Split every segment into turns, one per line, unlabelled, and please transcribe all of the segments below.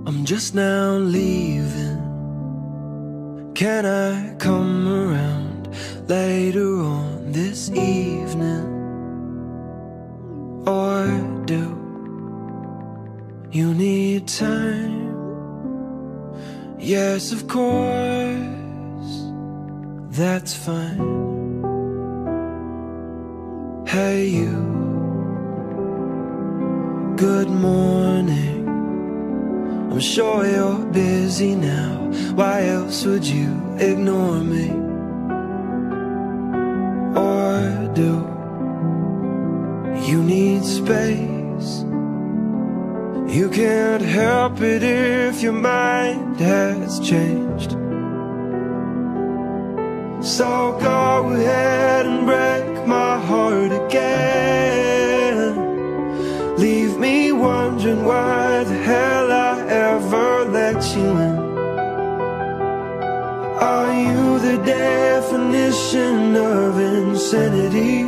I'm just now leaving. Can I come around later on this evening? Or do you need time? Yes, of course, that's fine. Hey you, good morning. I'm sure you're busy now. Why else would you ignore me? Or do you need space? You can't help it if your mind has changed. So go ahead and break my heart again. Leave me wondering why the hell I ever let you in. Are you the definition of insanity?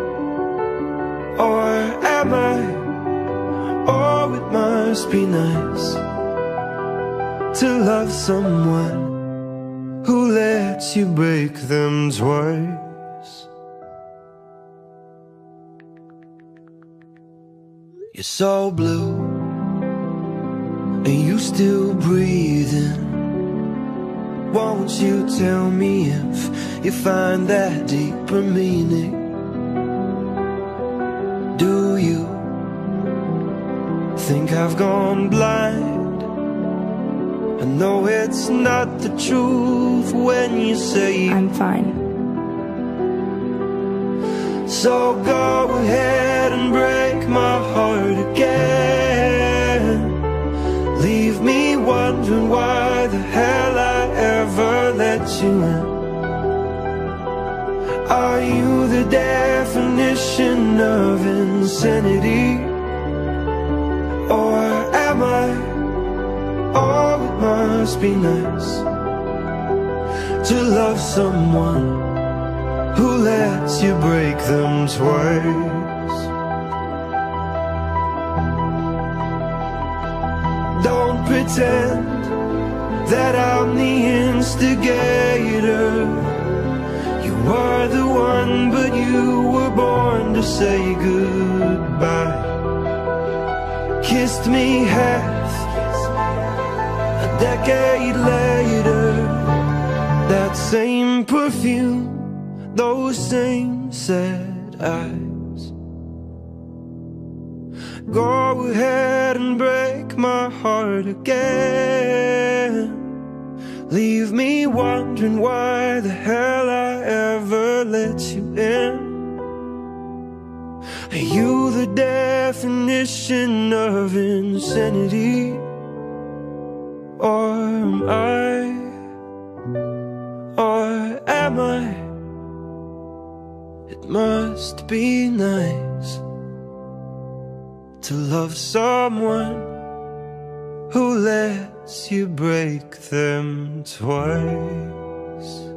Or am I? Oh, it must be nice to love someone who lets you break them twice. You're so blue, and you still breathing. Won't you tell me if you find that deeper meaning? Do you think I've gone blind? I know it's not the truth when you say
I'm fine.
So go ahead and break my heart again. Leave me wondering why the hell I ever let you in. Are you the definition of insanity? Or am I? Oh, it must be nice to love someone who lets you break them twice. Don't pretend that I'm the instigator. You were the one, but you were born to say goodbye. Kissed me half a decade later. That same perfume, those same sad eyes. Go ahead and break my heart again. Leave me wondering why the hell I ever let you in. Are you the definition of insanity? Or am I? Or am I? It must be nice to love someone who lets you break them twice.